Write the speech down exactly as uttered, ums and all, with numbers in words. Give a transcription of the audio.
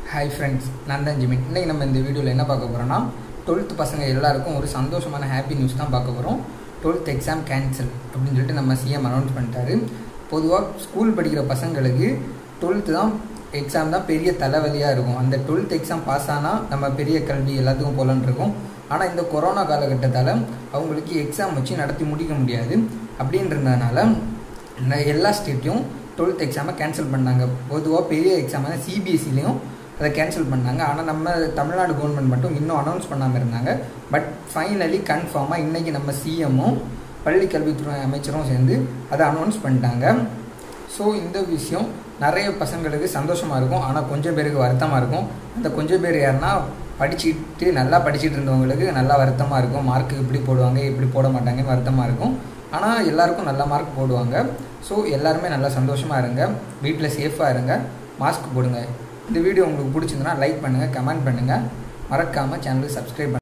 Hi friends, நான் தான் Jimin. இன்றைக்கி நம்ம இந்த வீடியோவில் என்ன பார்க்க போகிறோம்னா, டுவெல்த் பசங்க எல்லாருக்கும் ஒரு சந்தோஷமான ஹாப்பி நியூஸ் தான் பார்க்க போகிறோம். டுவெல்த் எக்ஸாம் கேன்சல் அப்படின்னு சொல்லிட்டு நம்ம சிஎம் அனௌன்ஸ் பண்ணிட்டாரு. பொதுவாக ஸ்கூல் படிக்கிற பசங்களுக்கு டுவெல்த்து தான் எக்ஸாம் தான் பெரிய தலைவலியாக இருக்கும். அந்த டுவெல்த் எக்ஸாம் பாஸ் ஆனால் நம்ம பெரிய கல்வி எல்லாத்துக்கும் போகலான்னு இருக்கும். ஆனால் இந்த கொரோனா காலகட்டத்தால் அவங்களுக்கு எக்ஸாம் வச்சு நடத்தி முடிக்க முடியாது. அப்படின்றதுனால எல்லா ஸ்டேட்டையும் டுவெல்த் எக்ஸாமை கேன்சல் பண்ணாங்க. பொதுவாக பெரிய எக்ஸாம் சிபிஎஸ்சிலையும் அதை கேன்சல் பண்ணாங்க. ஆனால் நம்ம தமிழ்நாடு கவர்மெண்ட் மட்டும் இன்னும் அனௌன்ஸ் பண்ணாமல் இருந்தாங்க. பட் ஃபைனலி கன்ஃபார்மாக இன்றைக்கி நம்ம சிஎம்மும் பள்ளி கல்வித்துறை அமைச்சரும் சேர்ந்து அதை அனௌன்ஸ் பண்ணிட்டாங்க. ஸோ இந்த விஷயம் நிறைய பசங்களுக்கு சந்தோஷமாக இருக்கும், ஆனால் கொஞ்சம் பேருக்கு வருத்தமாக இருக்கும். அந்த கொஞ்சம் பேர் யாருன்னா படிச்சுட்டு நல்லா படிச்சுட்டு இருந்தவங்களுக்கு நல்லா வருத்தமாக இருக்கும். மார்க்கு இப்படி போடுவாங்க இப்படி போட மாட்டாங்கன்னு வருத்தமாக இருக்கும். ஆனால் எல்லாருக்கும் நல்ல மார்க் போடுவாங்க. ஸோ எல்லாருமே நல்லா சந்தோஷமாக இருங்க, வீட்டில் சேஃபாக இருங்க, மாஸ்க் போடுங்க. இந்த வீடியோ உங்களுக்கு பிடிச்சிருந்தனா லைக் பண்ணுங்கள், கமெண்ட் பண்ணுங்கள், மறக்காமல் சேனலுக்கு சப்ஸ்கிரைப் பண்ணுங்கள்.